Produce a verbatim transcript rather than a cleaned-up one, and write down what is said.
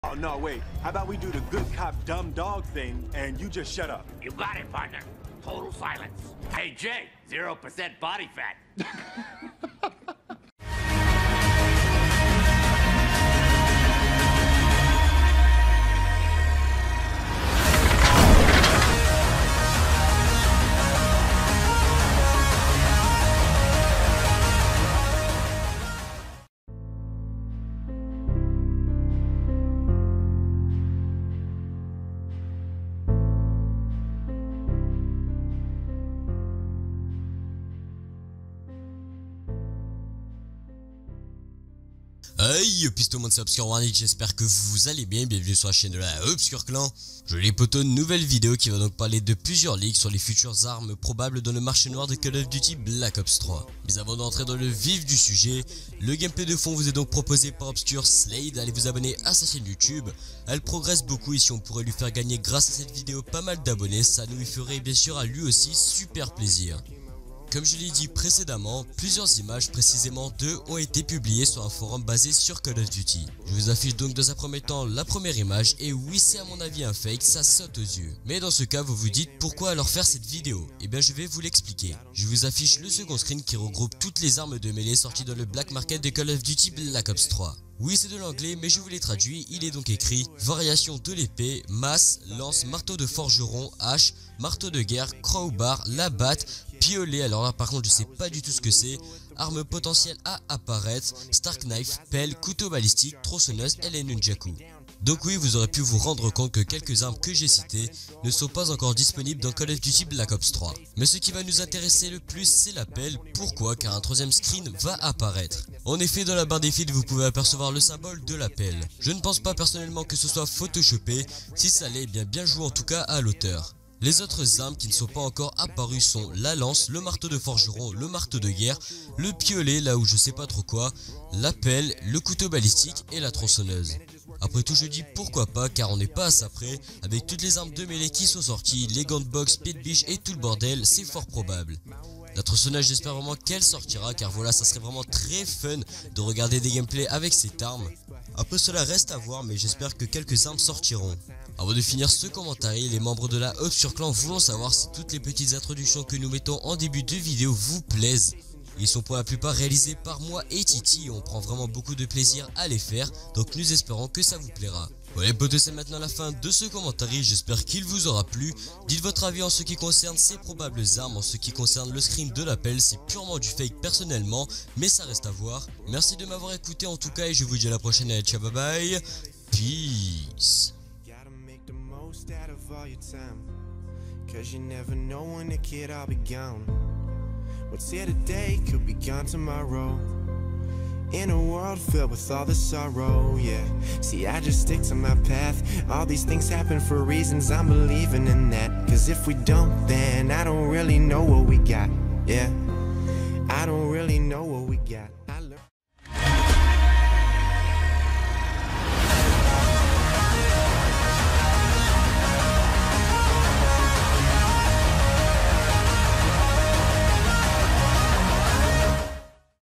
Oh, no, wait. How about we do the good cop, dumb dog thing, and you just shut up? You got it, partner. Total silence. Hey, Jay, zero percent body fat. Hey, puis tout le monde, c'est Obscure Warnick, j'espère que vous allez bien, bienvenue sur la chaîne de la Obscure Clan. Je les potos, une nouvelle vidéo qui va donc parler de plusieurs leaks sur les futures armes probables dans le marché noir de Call of Duty Black Ops trois. Mais avant d'entrer dans le vif du sujet, le gameplay de fond vous est donc proposé par Obscure Slade, allez vous abonner à sa chaîne YouTube. Elle progresse beaucoup et si on pourrait lui faire gagner grâce à cette vidéo pas mal d'abonnés, ça nous ferait bien sûr à lui aussi super plaisir. Comme je l'ai dit précédemment, plusieurs images, précisément deux, ont été publiées sur un forum basé sur Call of Duty. Je vous affiche donc dans un premier temps la première image et oui, c'est à mon avis un fake, ça saute aux yeux. Mais dans ce cas, vous vous dites pourquoi alors faire cette vidéo? Eh bien je vais vous l'expliquer. Je vous affiche le second screen qui regroupe toutes les armes de mêlée sorties dans le Black Market de Call of Duty Black Ops trois. Oui, c'est de l'anglais, mais je vous l'ai traduit, il est donc écrit variation de l'épée, masse, lance, marteau de forgeron, hache, marteau de guerre, crowbar, la batte, piolet, alors là par contre je sais pas du tout ce que c'est, arme potentielle à apparaître, Stark Knife, pelle, couteau balistique, tronçonneuse et les nunchaku. Donc oui, vous aurez pu vous rendre compte que quelques armes que j'ai citées ne sont pas encore disponibles dans Call of Duty Black Ops trois. Mais ce qui va nous intéresser le plus, c'est la pelle. Pourquoi? Car un troisième screen va apparaître. En effet, dans la barre des fils, vous pouvez apercevoir le symbole de la pelle. Je ne pense pas personnellement que ce soit photoshopé. Si ça l'est, bien bien joué en tout cas à l'auteur. Les autres armes qui ne sont pas encore apparues sont la lance, le marteau de forgeron, le marteau de guerre, le piolet là où je sais pas trop quoi, la pelle, le couteau balistique et la tronçonneuse. Après tout je dis pourquoi pas car on n'est pas à ça près, avec toutes les armes de mêlée qui sont sorties, les gants de box, speed biche et tout le bordel, c'est fort probable. La tronçonneuse, j'espère vraiment qu'elle sortira car voilà, ça serait vraiment très fun de regarder des gameplays avec cette arme. Après cela reste à voir mais j'espère que quelques armes sortiront. Avant de finir ce commentaire, les membres de la Obscure Clan voulons savoir si toutes les petites introductions que nous mettons en début de vidéo vous plaisent. Ils sont pour la plupart réalisés par moi et Titi et on prend vraiment beaucoup de plaisir à les faire, donc nous espérons que ça vous plaira. Voilà les potes, c'est maintenant la fin de ce commentaire, j'espère qu'il vous aura plu. Dites votre avis en ce qui concerne ces probables armes, en ce qui concerne le screen de la pelle, c'est purement du fake personnellement, mais ça reste à voir. Merci de m'avoir écouté en tout cas et je vous dis à la prochaine, et ciao bye bye, peace. Cause you never know when the kid I'll be gone. What's here today could be gone tomorrow. In a world filled with all the sorrow, yeah. See, I just stick to my path. All these things happen for reasons, I'm believing in that. Cause if we don't, then I don't really know what we got, yeah. I don't really know what we got.